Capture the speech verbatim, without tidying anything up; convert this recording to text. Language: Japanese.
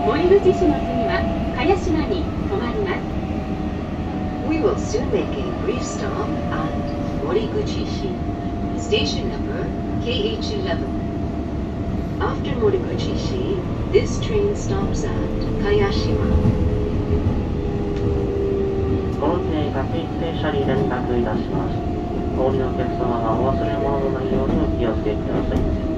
森口市の次は茅島に停まります。 We will soon make a brief stop at Moriguchi-shi, station number K H eleven. After Moriguchi-shi, this train stops at Kayashima. ご運転各一停車に連絡いたします。お降りのお客様がお忘れ物のないようにお気をつけください。